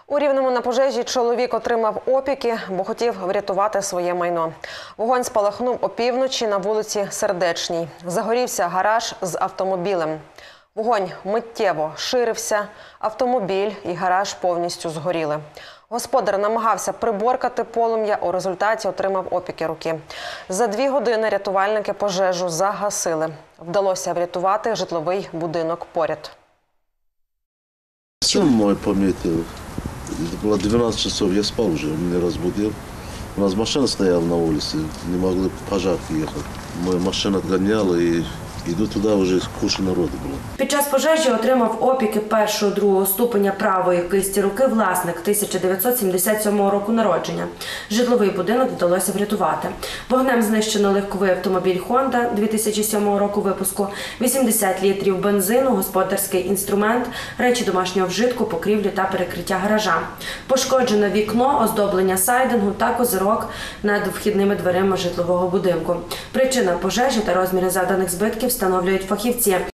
У Рівному на пожежі чоловік отримав опіки, бо хотів врятувати своє майно. Вогонь спалахнув опівночі на вулиці Сердечній. Загорівся гараж з автомобілем. Вогонь миттєво ширився, автомобіль і гараж повністю згоріли. Господар намагався приборкати полум'я, у результаті отримав опіки руки. За 2 години рятувальники пожежу загасили. Вдалося врятувати житловий будинок поряд. Сын мой пометил. Это было 12 часов, я спал уже, он меня разбудил. У нас машина стояла на улице, не могли пожарки ехать. Моя машина отгоняла и иду туда, уже куча народу было. Під час пожежі отримав опіки 1-2 ступеня правої кисті руки власник 1977 року народження. Житловий будинок вдалося врятувати. Вогнем знищено легковий автомобіль «Хонда» 2007 року випуску, 80 літрів бензину, господарський інструмент, речі домашнього вжитку, покрівлю та перекриття гаража. Пошкоджено вікно, оздоблення сайдингу та козирок над вхідними дверима житлового будинку. Причина пожежі та розміри завданих збитків встановлюють фахівці.